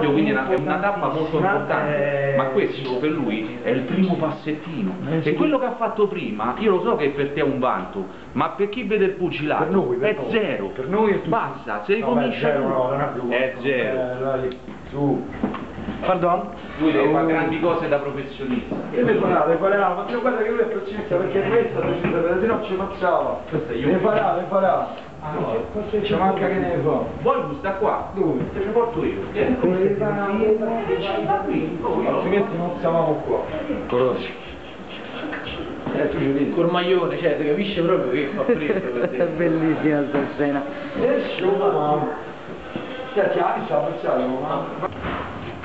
quindi è una tappa molto importante, ma questo per lui è il primo passettino. E quello che ha fatto prima, io lo so che per te è un vanto, ma per chi vede il pugilato è zero. Per noi è tutto. Basta, se ricomincia è zero. Su. Pardon? Lui deve fare grandi cose da professionista. Deve parare, ma guarda che lui è professionista perché questa se no ci mazzava. Deve parare. Ci manca che ne fa. Poi sta qua, dove? Te ne porto io. Altrimenti non stavamo qua. Corosi. Tu ci vedi. Col maglione, cioè, si capisce proprio che fa freddo. È bellissima questa scena. Senti, anni sta ammazzando, ma...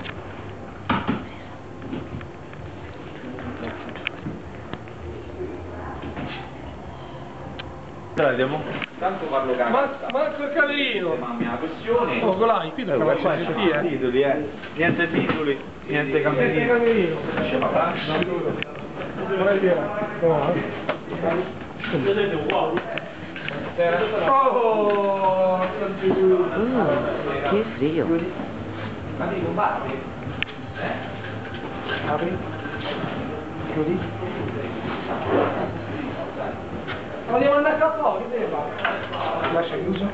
Andiamo? Tanto parlo cazzo. Manco il camerino! Mamma mia, la questione... Oh, colai, qui da qua c'è Titoli, niente titoli, niente camerino. Scema faccia. Oh! Che frio. Ma devi combattere? Apri. Chiudi. Ma devo andare a fuori, che deve fare? Lascia chiuso.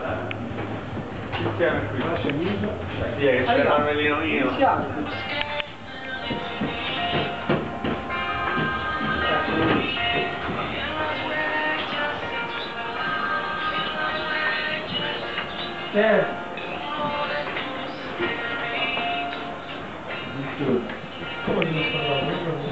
Lascia chiuso. Sì, che c'è l'anellino mio. Come ti sto parlando?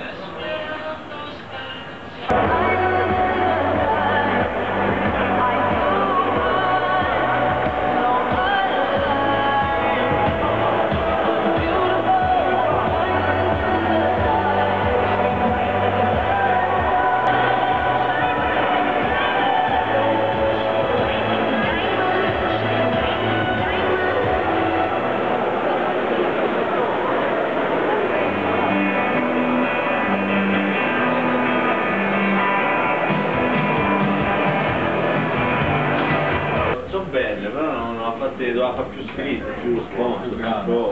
Doveva fare più scritte, più sponsor, più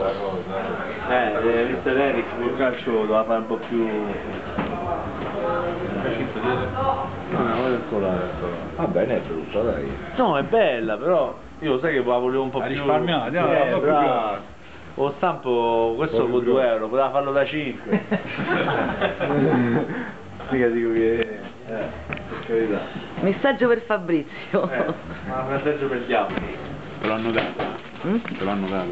Mr. Eric sul calcio doveva fare un po' più... Va bene, è brutta, dai. No, è bella, però io lo sai che volevo un po' più... risparmiato, bravo. Lo stampo, questo con 2 euro, poteva farlo da 5. Mica dico che... per carità. Messaggio per Fabrizio. Ma un messaggio per gli altri. Te l'hanno dato? Te l'hanno dato?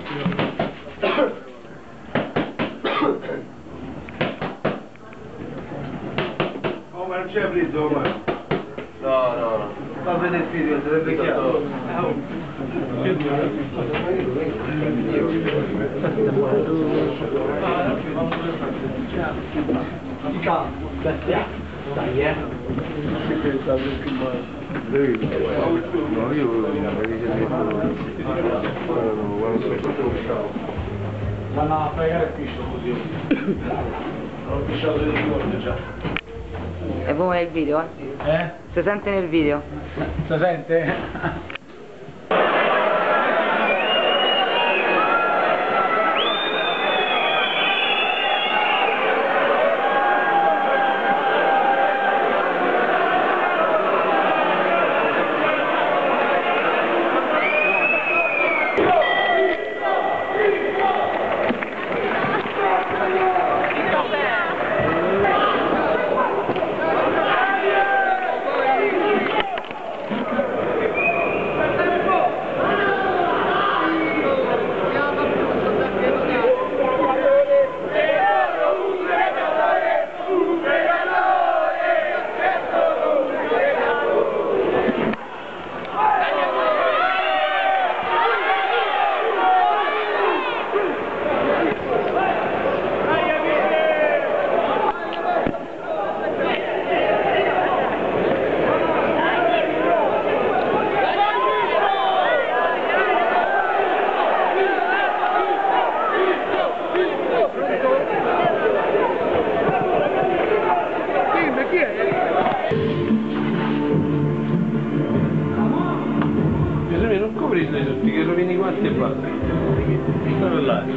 Oh, ma non c'è freddo, ma... No. Fa vedere il video, sarebbe chiaro. Dai, No, io vanno a fregare il piscio così. Ho pisciato di ricordo già. E come il video, Si sente nel video? Si sente?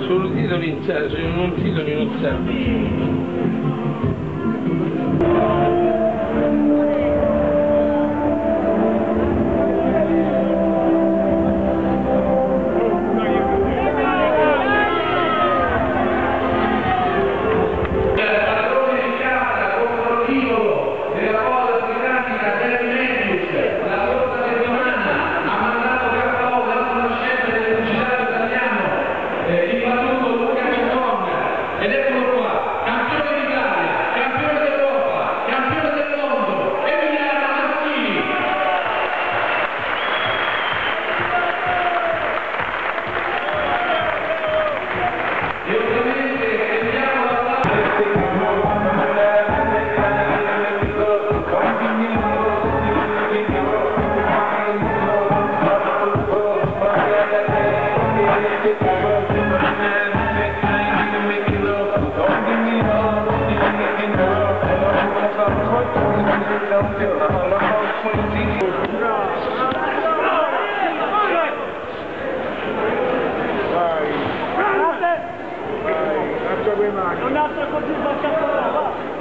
Solo titoli in sé, se non titoli non servono. Ed eccolo qua, campione d'Italia, campione d'Europa, campione del mondo, Emiliano Mancini. E ovviamente sentiamo la Un altro così facciamo